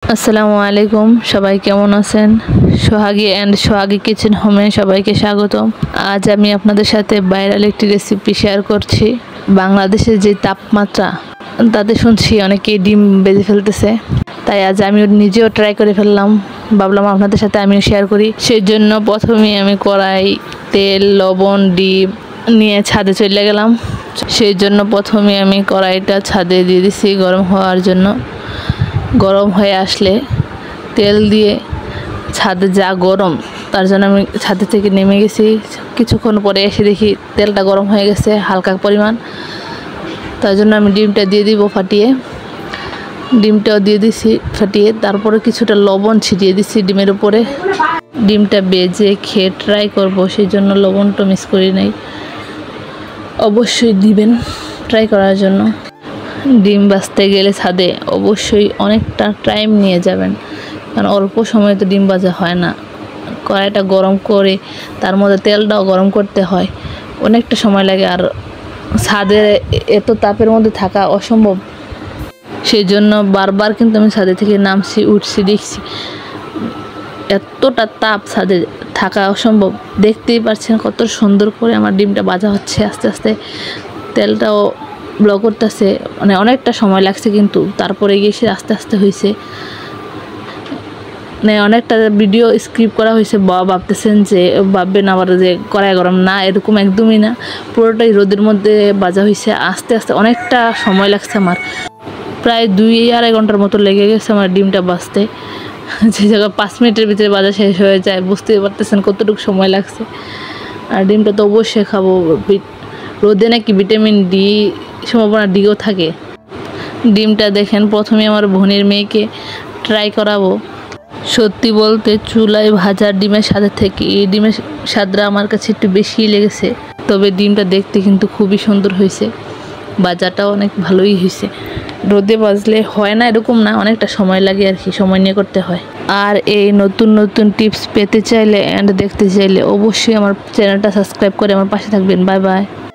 আসসালামু আলাইকুম, সবাই কেমন আছেন? সোহাগী কিচেন হোমে সবাইকে স্বাগতম। আজ আমি আপনাদের সাথে ভাইরাল একটি রেসিপি শেয়ার করছি। বাংলাদেশের যে তাপমাত্রা, তাতে শুনছি অনেকেই ডিম বেজে ফেলতেছে, তাই আজ আমি নিজেও ট্রাই করে ফেললাম। ভাবলাম আপনাদের সাথে আমিও শেয়ার করি। সেই জন্য প্রথমেই আমি কড়াই, তেল, লবণ, ডিম নিয়ে ছাদে চলে গেলাম। সেই জন্য প্রথমে আমি কড়াইটা ছাদে দিয়ে দিছি গরম হওয়ার জন্য। গরম হয়ে আসলে তেল দিয়ে, ছাদে যা গরম, তার জন্য আমি ছাদে থেকে নেমে গেছি। কিছুক্ষণ পরে এসে দেখি তেলটা গরম হয়ে গেছে হালকা পরিমাণ। তার জন্য আমি ডিমটা দিয়ে দিব ফাটিয়ে। ডিমটাও দিয়ে দিছি ফাটিয়ে। তারপরে কিছুটা লবণ ছিটিয়ে দিছি ডিমের উপরে। ডিমটা বেজে খেয়ে ট্রাই করব, সেই জন্য লবণটা মিস করি নাই। অবশ্যই দিবেন ট্রাই করার জন্য। ডিম ভাজতে গেলে ছাদে অবশ্যই অনেকটা টাইম নিয়ে যাবেন, কারণ অল্প সময়ে তো ডিম ভাজা হয় না। কড়াইটা গরম করে তার মধ্যে তেলটাও গরম করতে হয়, অনেকটা সময় লাগে। আর ছাদে এত তাপের মধ্যে থাকা অসম্ভব। সেই জন্য বারবার কিন্তু আমি ছাদে থেকে নামছি, উঠছি, দেখছি এতটা তাপ, ছাদে থাকা অসম্ভব। দেখতেই পাচ্ছেন কত সুন্দর করে আমার ডিমটা ভাজা হচ্ছে। আস্তে আস্তে তেলটাও ব্লো করতেছে, মানে অনেকটা সময় লাগছে, কিন্তু তারপরে গিয়ে সে আস্তে আস্তে হয়েছে। মানে অনেকটা ভিডিও স্ক্রিপ্ট করা হয়েছে। ভাবতেছেন যে, ভাববেন আবার যে কড়াই গরম, না, এরকম একদমই না। পুরোটাই রোদের মধ্যে ভাজা হয়েছে। আস্তে আস্তে অনেকটা সময় লাগছে আমার, প্রায় 2-2.5 ঘন্টার মতো লেগে গেছে আমার ডিমটা ভাজতে। যে জায়গায় 5 মিনিটের ভিতরে ভাজা শেষ হয়ে যায়, বুঝতেই পারতেছেন কতটুকু সময় লাগছে। আর ডিমটা তো অবশ্যই খাবো। রোদে নাকি ভিটামিন ডি সম্ভাবনা ডিও থাকে। ডিমটা দেখেন, প্রথমে আমার বোনের মেয়েকে ট্রাই করাবো। সত্যি বলতে চুলায় ভাজা ডিমের স্বাদের থেকে এই ডিমের স্বাদটা আমার কাছে একটু বেশিই লেগেছে। তবে ডিমটা দেখতে কিন্তু খুবই সুন্দর হয়েছে, ভাজাটাও অনেক ভালোই হয়েছে। রোদে ভাজলে হয় না এরকম না, অনেকটা সময় লাগে আর কি, সময় নিয়ে করতে হয়। আর এই নতুন নতুন টিপস পেতে চাইলে অ্যান্ড দেখতে চাইলে অবশ্যই আমার চ্যানেলটা সাবস্ক্রাইব করে আমার পাশে থাকবেন। Bye by.